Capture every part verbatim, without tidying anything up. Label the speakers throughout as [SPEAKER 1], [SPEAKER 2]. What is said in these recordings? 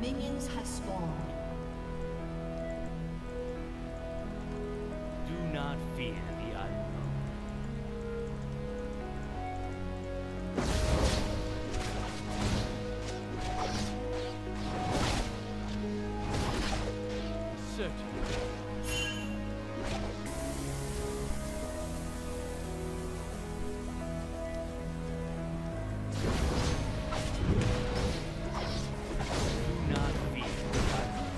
[SPEAKER 1] Minions have spawned.
[SPEAKER 2] Do not fear the unknown. Certainly. Do not fear the unknown.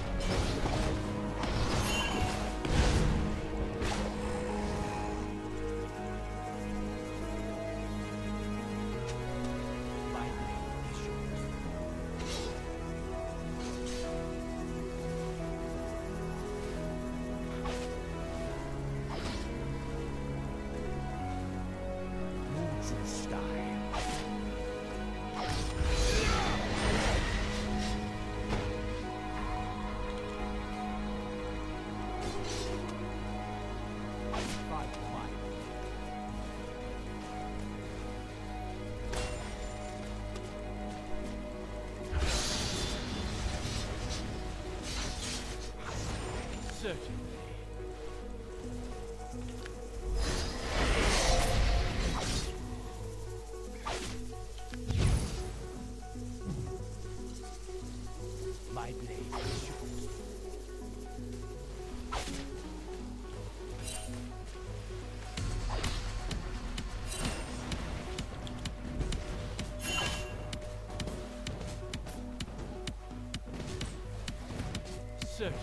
[SPEAKER 2] My name is yours. Moonstein. Fight, fight. Certainly. My blade is yours. Certainly.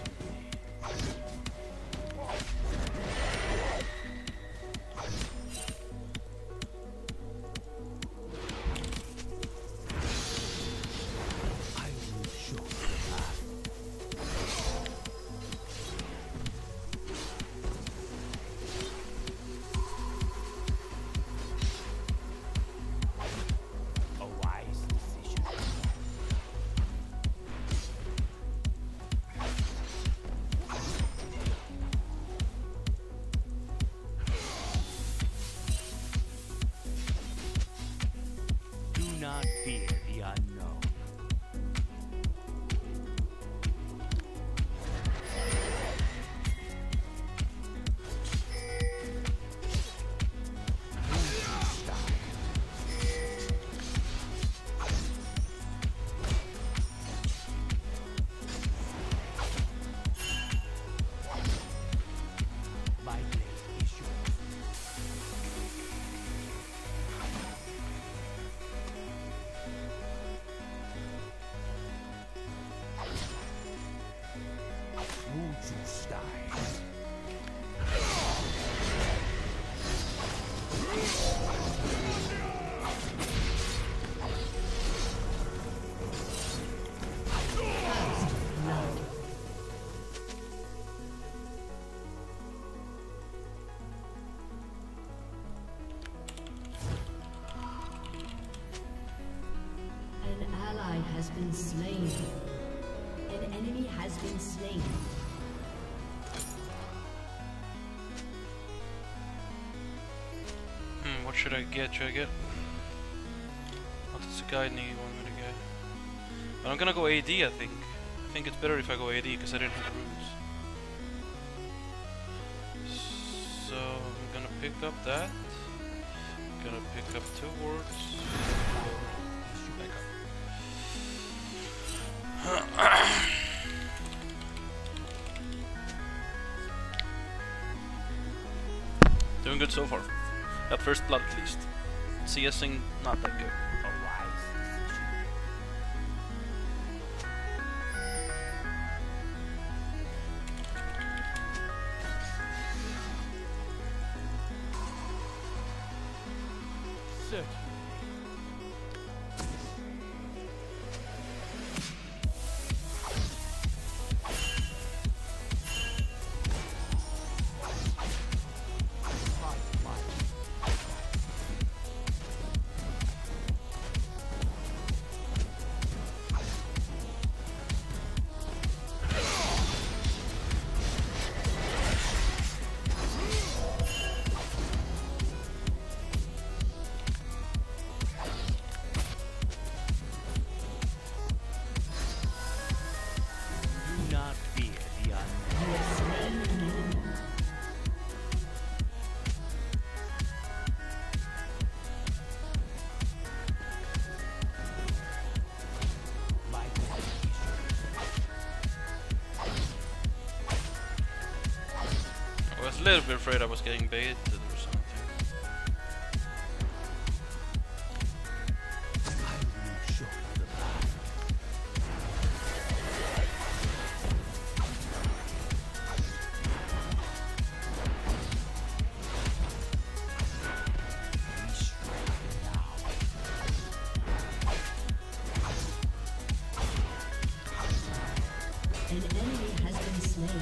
[SPEAKER 2] I will show you the path. A wise decision. Do not fear the unknown. My blade is yours. Moonstein.
[SPEAKER 1] An ally has been slain. An enemy has been slain.
[SPEAKER 3] Hmm, what should I get? Should I get? What does the guy need want me to get? But I'm gonna go A D, I think. I think it's better if I go A D because I didn't have the runes. So I'm gonna pick up that. Gonna pick up two wards. Back up. Doing good so far. At first blood at least. CSing not that good.
[SPEAKER 2] A wise decision. Certainly.
[SPEAKER 3] little bit afraid I was getting baited or something.
[SPEAKER 1] An enemy has been slain.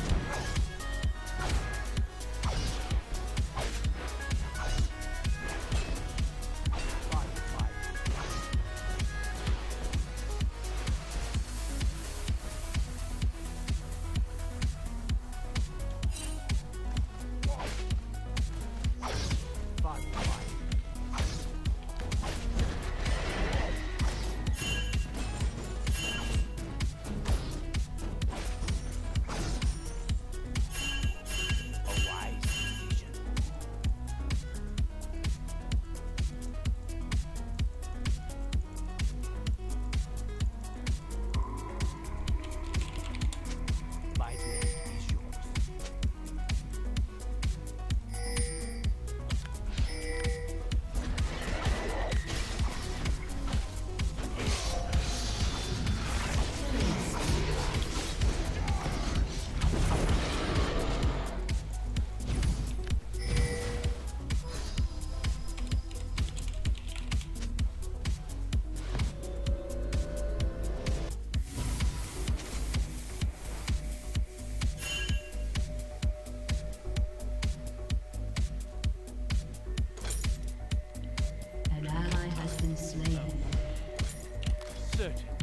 [SPEAKER 1] An ally has been slain.
[SPEAKER 2] Certainly.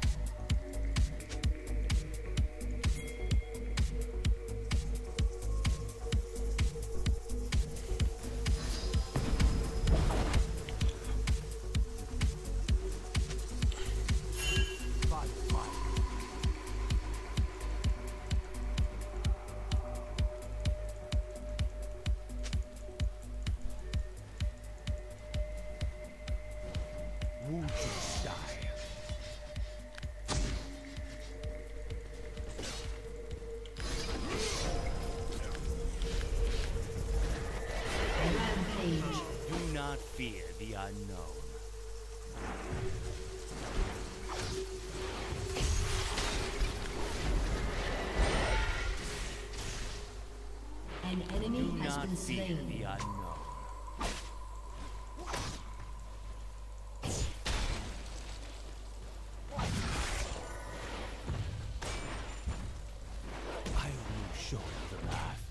[SPEAKER 2] Wu Ju style.
[SPEAKER 1] Rampage.
[SPEAKER 2] Do not fear the unknown.
[SPEAKER 1] An enemy
[SPEAKER 2] Do
[SPEAKER 1] has
[SPEAKER 2] not
[SPEAKER 1] been
[SPEAKER 2] fear
[SPEAKER 1] slain.
[SPEAKER 2] the unknown. I will show you the path.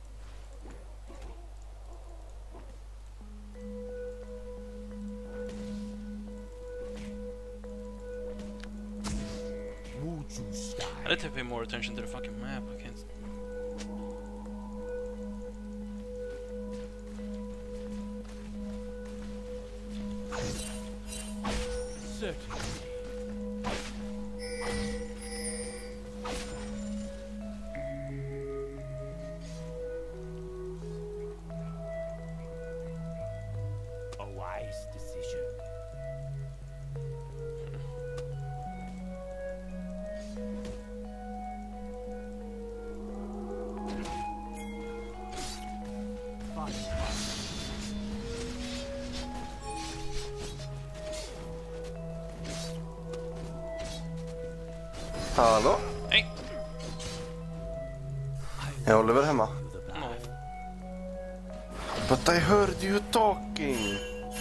[SPEAKER 2] Wu Ju style.
[SPEAKER 3] I need to pay more attention to the fucking map. I can't.
[SPEAKER 2] Certainly. A wise decision. Fine.
[SPEAKER 4] Hallå?
[SPEAKER 3] Hej!
[SPEAKER 4] Är Oliver hemma?
[SPEAKER 3] No.
[SPEAKER 4] But I heard you talking.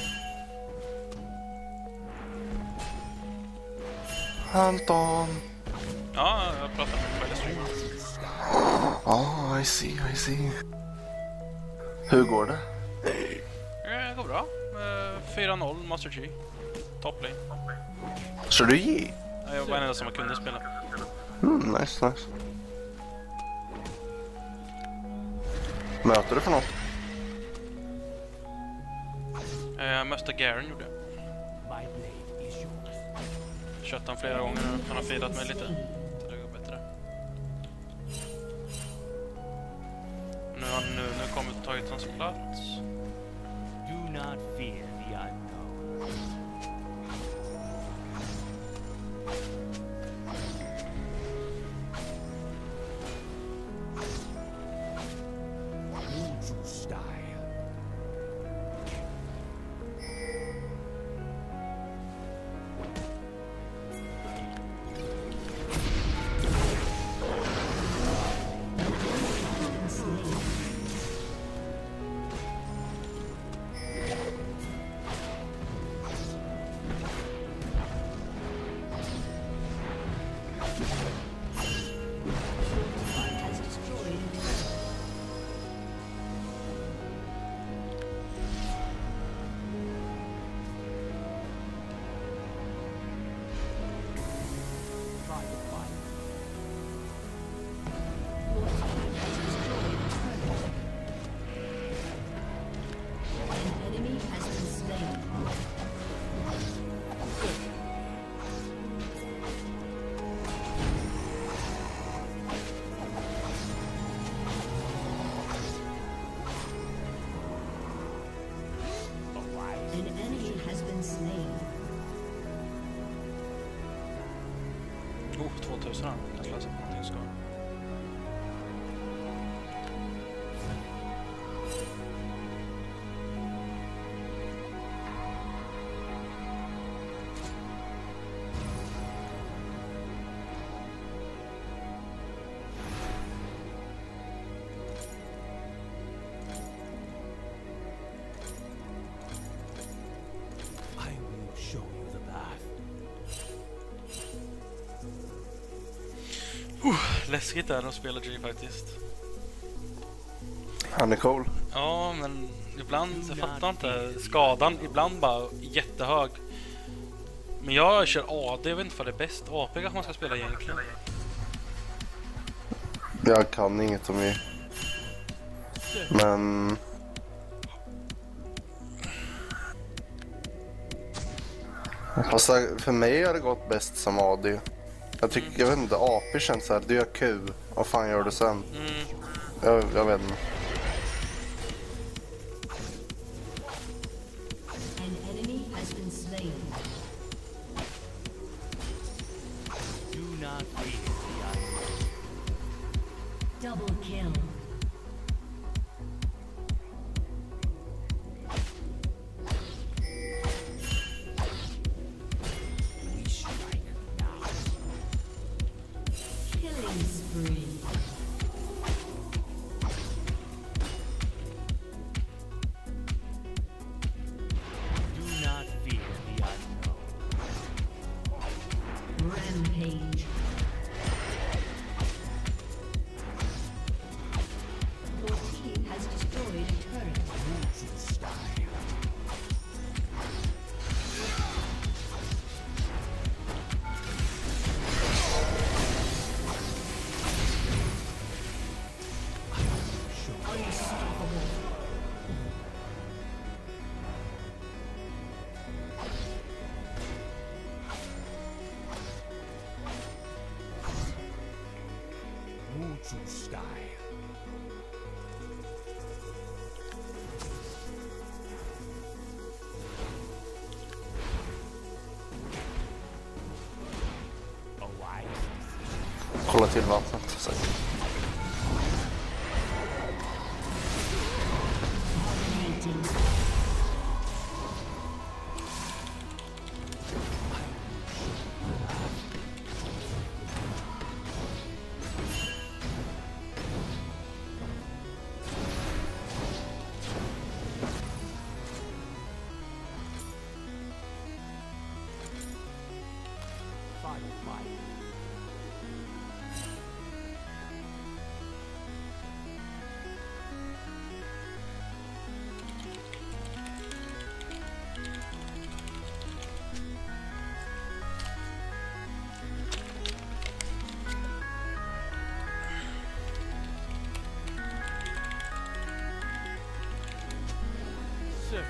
[SPEAKER 4] Anton.
[SPEAKER 3] Ja, jag pratar med själv streamen.
[SPEAKER 4] Oh, I see, I see. Hur går det?
[SPEAKER 3] Det går bra. Eh, fyra noll, Master G. Top lane.
[SPEAKER 4] Så du ge?
[SPEAKER 3] Ja, jag var den enda som kunde spela.
[SPEAKER 4] Mm, nice, nice. Möter du för något?
[SPEAKER 3] Eh, Jag mötte Garen gjorde jag.
[SPEAKER 2] My blade is yours.
[SPEAKER 3] Kört han flera gånger nu. Han har firat mig lite. Så det går bättre. Nu har han nu, nu kommit och tagit hans plats.
[SPEAKER 2] Do not fear the unknown. Wu
[SPEAKER 3] Oh, tvåtusen här. Jag kan läsa på någonting ska.
[SPEAKER 2] I will show you the path.
[SPEAKER 3] Läskigt är det att spela G faktiskt.
[SPEAKER 4] Han är cool.
[SPEAKER 3] Ja, men ibland, jag fattar inte. Skadan ibland bara jättehög. Men jag kör A D, jag vet inte vad det är bäst. A P kanske man ska spela egentligen.
[SPEAKER 4] Jag kan inget om det. Men... Fast för mig har det gått bäst som A D. Jag tycker, jag vet inte, A P känns så här, du gör Q. Vad fan gör du sen?
[SPEAKER 3] Mm.
[SPEAKER 4] Jag, jag vet inte.
[SPEAKER 1] An enemy has been slain.
[SPEAKER 2] Do not fear the unknown.
[SPEAKER 1] Double kill.
[SPEAKER 2] We strike now.
[SPEAKER 1] Killing spree.
[SPEAKER 2] Do not fear the unknown.
[SPEAKER 1] Rampage. Your team has destroyed a turret. Unstoppable.
[SPEAKER 2] Mutu style. A wise decision.
[SPEAKER 4] Kolla till vattnet. Så.
[SPEAKER 1] Dominating.
[SPEAKER 2] Fight, fight. Sir.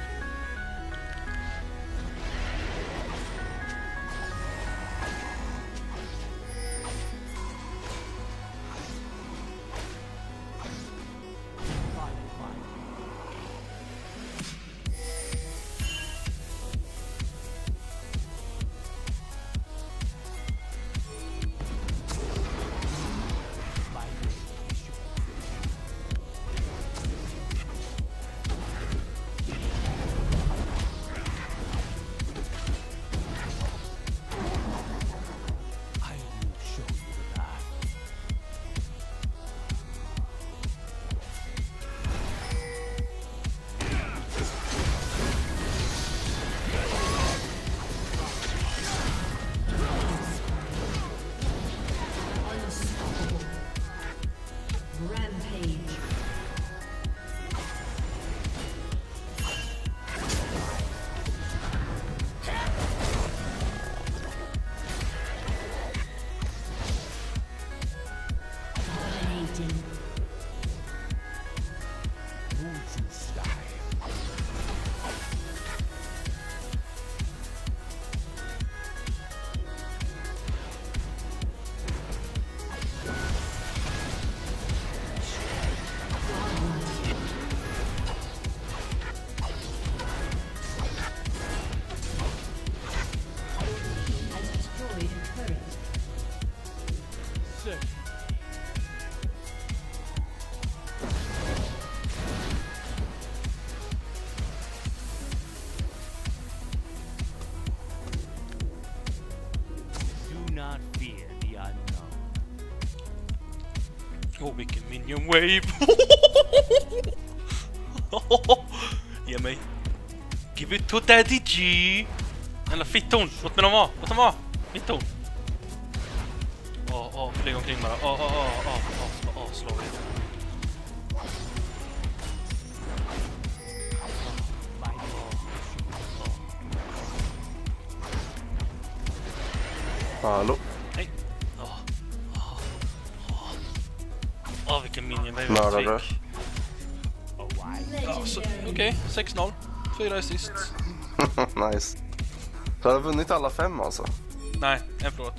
[SPEAKER 3] Åh, vilken minion wave! Ge mig. Give it to Daddy G! Eller fitton! Låt mig dem vara! Låt dem vara! Fitton! Åh, åh, flyg omkring bara. Åh, åh, åh, åh, åh, åh, slå det.
[SPEAKER 4] Hallå?
[SPEAKER 3] Nej. Åh, åh, åh. Åh, vilken minion wave.
[SPEAKER 4] Mördare.
[SPEAKER 3] Ja, så, okej, okay. sex noll. Fyra assists.
[SPEAKER 4] Nice. Så har du vunnit alla fem alltså?
[SPEAKER 3] Nej, en förlåt.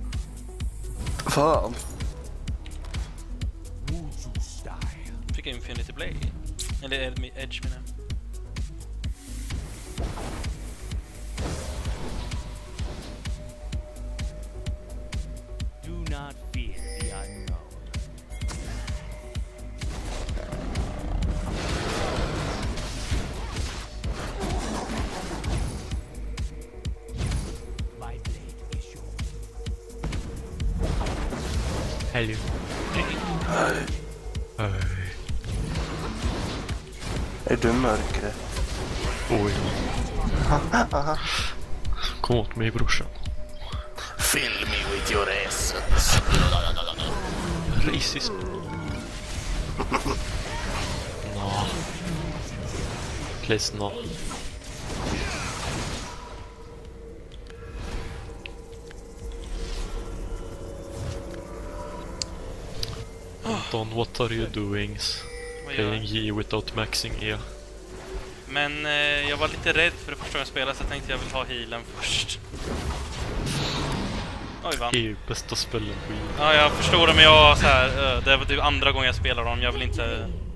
[SPEAKER 4] Fan.
[SPEAKER 3] Fick jag Infinity Blade. Eller Edge menar jag.
[SPEAKER 2] Do not fear the unknown. My blade is yours.
[SPEAKER 5] Hello.
[SPEAKER 4] Hej.
[SPEAKER 5] Hej.
[SPEAKER 4] Är du mörkret?
[SPEAKER 5] Oj. Kom åt mig, brorsan.
[SPEAKER 4] Fill me with your essence.
[SPEAKER 5] Racist. No. Please no. Anton, what are you doing?
[SPEAKER 3] Vad gör
[SPEAKER 5] Playing
[SPEAKER 3] jag?
[SPEAKER 5] Yi without maxing E.
[SPEAKER 3] Men eh, jag var lite rädd för det första gången jag spelade, så jag tänkte jag vill ha healen först. Oj, vann.
[SPEAKER 5] Det är ju bästa spelen på Yi.
[SPEAKER 3] Ja, jag förstår det, men jag så här, eh, det var typ andra gången jag spelar dem. Jag vill inte